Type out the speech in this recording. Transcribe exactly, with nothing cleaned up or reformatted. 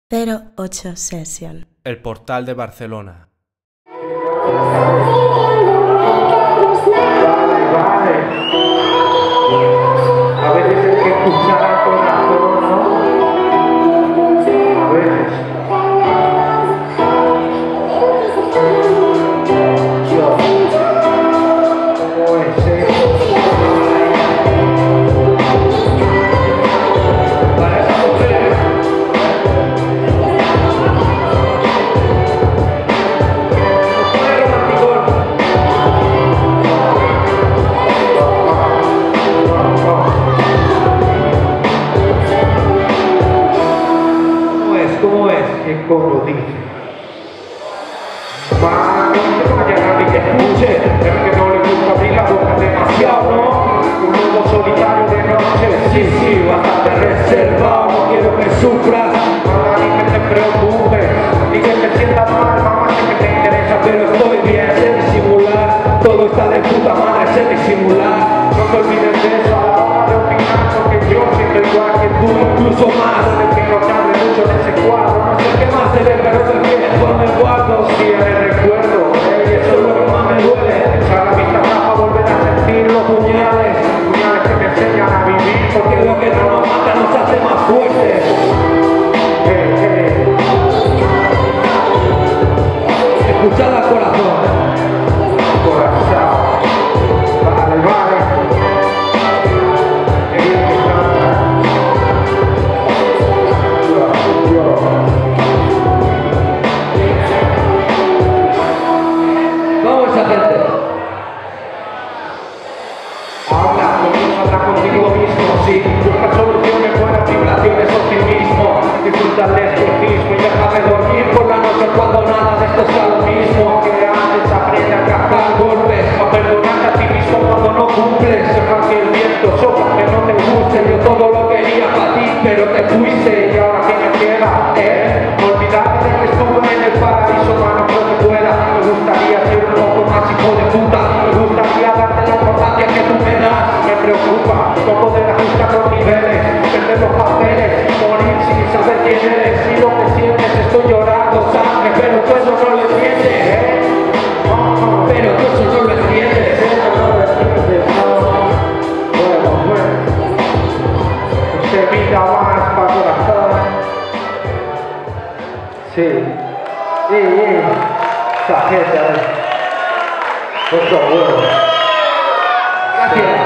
cero ocho Session. El Portal de Barcelona. A veces hay que escuchar al corazón, ¿no? A veces. Yo. ¿Cómo es, eh? Para esa mujer. Pone romanticón. ¿Cómo es? ¿Qué coro dice? Para que no vaya nadie que escuche, el que no le gusta abrir la boca demasiado, ¿no? Un lobo solitario de noche, sí, sí, bastante reservado, no quiero que sufras, mamá, ni que te preocupes, ni que te sientas mal, mamá, sé que te interesa, pero estoy bien, sé disimular, todo está de puta madre, sé disimular, no te olvides de eso a la hora de opinar, porque yo siento igual que tú, incluso más, de que no te hable mucho de ese cuadro, no sé qué más se ve, pero sé que mejor me guardo, si el recuerdo, ey, eso es lo que más me duele, echar la vista atrás para volver a sentir los puñales, puñales que me enseñan a vivir, porque lo que no nos mata nos hace más fuertes. Eh, eh. Escuchad al corazón, corazón, vale, vale, qué bien que canta. Vamos esa gente. Habla, comienza a hablar contigo mismo, sí. Busca soluciones, buenas vibraciones, optimismo. Disfruta del esquejismo y deja de dormir por la noche cuando nada de esto sea lo mismo. Que antes aprende a captar golpes, a perdonarte a ti mismo cuando no cumples. Deja que el viento sopla, que no te guste. Yo todo lo quería para ti, pero te fuiste. Y ahora que me queda, eh, olvidarte de que estuve en el paraíso, mano, creo que pueda. Me gustaría ser un poco más hijo de puta. Me gustaría darte la importancia que tú me das. Me preocupa no poder ajustar los niveles, perder los papeles, morir sin saber quién eres. Y lo que sientes, estoy llorando sangre, pero tú eso no lo entiendes, ¿eh? Pero tú eso no lo entiendes, ¿eh? No lo entiendes, no. Bueno, bueno. Usted vida más para corazón. Sí. Sí, sí. Esa gente, ¿eh? Por favor. Gracias.